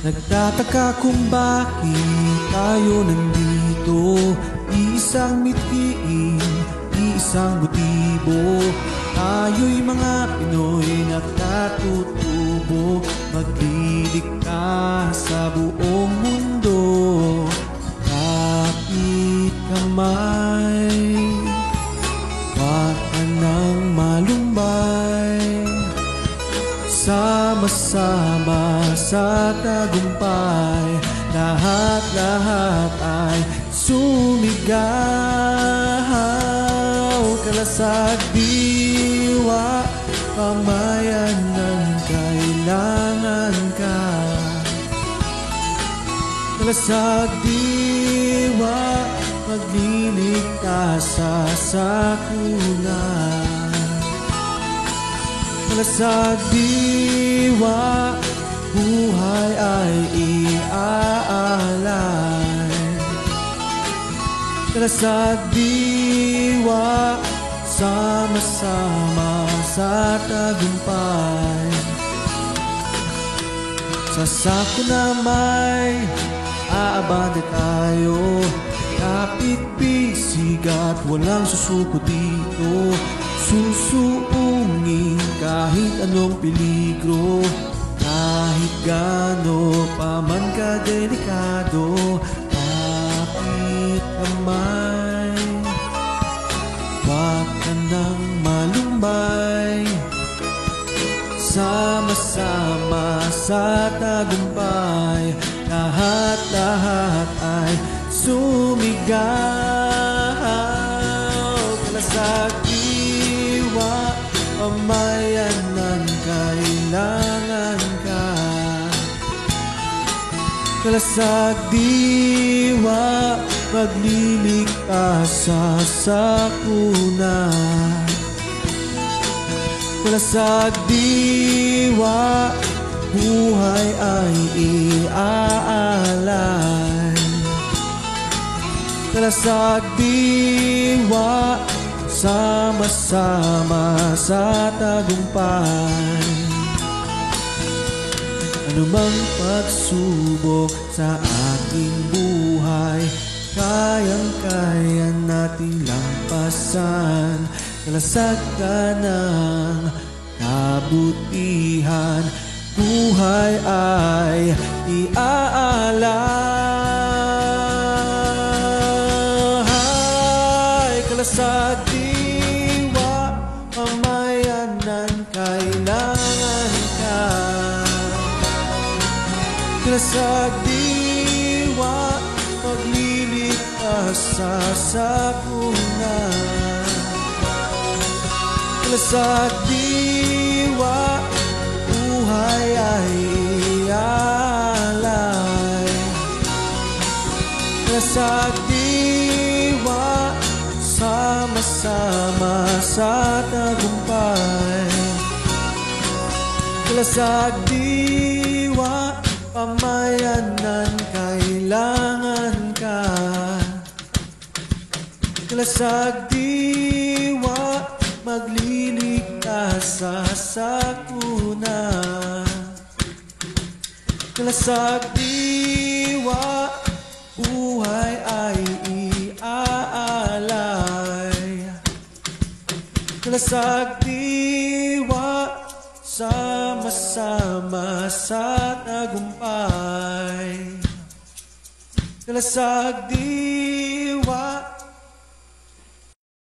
Nagtataka kung bakit tayo nandito. Isang mithiin, isang motibo. Tayo'y mga Pinoy nakatutubo. Maglilikha sa buong mundo. Kapit kamay, wag ka nang malumbay. Sama-sama sa tagumpay, lahat-lahat ay sumigaw. Kalasag diwa, pamayanan, kailangan ka. Kalasag diwa, magliligtas sa sakuna. Kalasag diwa, buhay ay iaalay. Kalasag diwa, sama-sama sa tagumpay. Sa sakuna may aabante tayo. Kapit-bisig at walang susuko dito. Susuungin kahit anong peligro. Kahit gaano pa man kadelikado. Kapit kamay, wag ka nang malumbay. Sama-sama sa tagumpay, lahat-lahat ay sumigaw. Kalasag diwa, pamayanan, kailangan ka. Kalasag diwa, magliligtas sa sakuna. Kalasag diwa, buhay ay iaalay. Kalasag diwa, sama-sama sa tagumpay. Anumang pagsubok sa ating buhay, kayang-kaya nating lampasan. Kalasag ka ng kabutihan, buhay ay iaalay. Kalasag diwa, pamayanan, kailangan ka. Kalasag diwa, magliligtas sa sakuna. Kalasag diwa, buhay ay iaalay. Kalasag diwa, sama-sama sa tagumpay. Kalasag diwa, pamayanan, kailangan ka. Kalasag diwa, magliligtas sa sakuna. Kalasag diwa, buhay ay iaalay. Kalasag diwa, sama-sama sa tagumpay. Kalasag diwa,